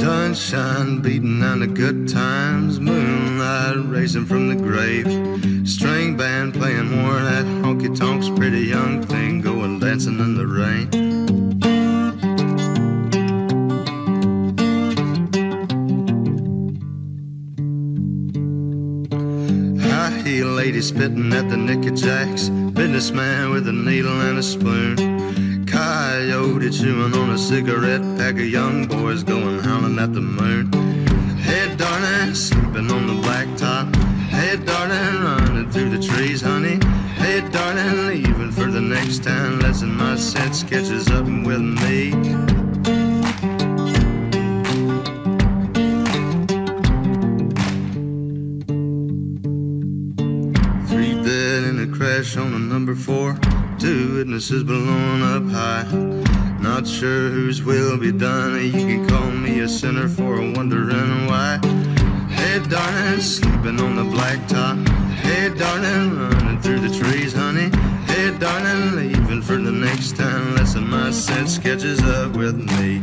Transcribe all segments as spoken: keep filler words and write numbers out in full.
Sunshine beating on the good times, moonlight racing from the grave, string band playing more of that honky-tonks, pretty young thing going dancing in the rain. High-heel lady spitting at the Nicky Jacks, businessman with a needle and a spoon, coyote chewing on a cigarette pack of young boys going howling at the moon. Hey darling, sleeping on the blacktop. Hey darling, running through the trees, honey. Hey darling, leaving for the next town. Lesson my sense catches up with me. Three dead in a crash on a number four. Two witnesses blown up high. Not sure whose will be done. You can call me a sinner for wondering why. Hey darling, sleeping on the blacktop. Hey darling, running through the trees, honey. Hey darling, leaving for the next town. Lesson my sense catches up with me.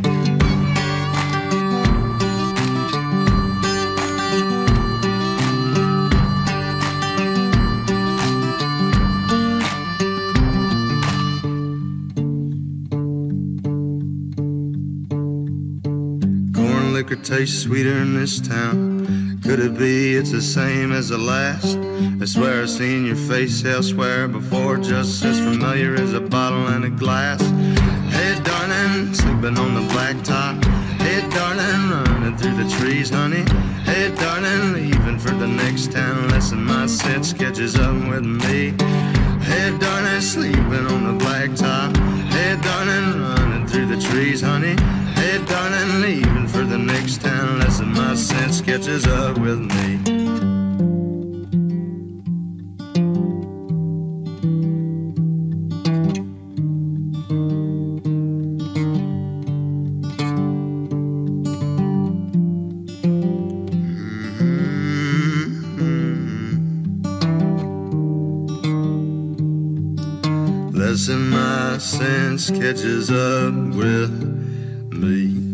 Liquor tastes sweeter in this town. Could it be it's the same as the last? I swear I've seen your face elsewhere before, just as familiar as a bottle and a glass. Hey darling, sleeping on the blacktop. Hey darling, running through the trees, honey. Hey darling, leaving for the next town. Lesson my sense catches up with me. Hey darling, sleeping on the blacktop. Hey darling, running through the trees, honey. Hey darling, leaving for the next town. Lesson my sense catches up with me. Lesson my sense catches up with me.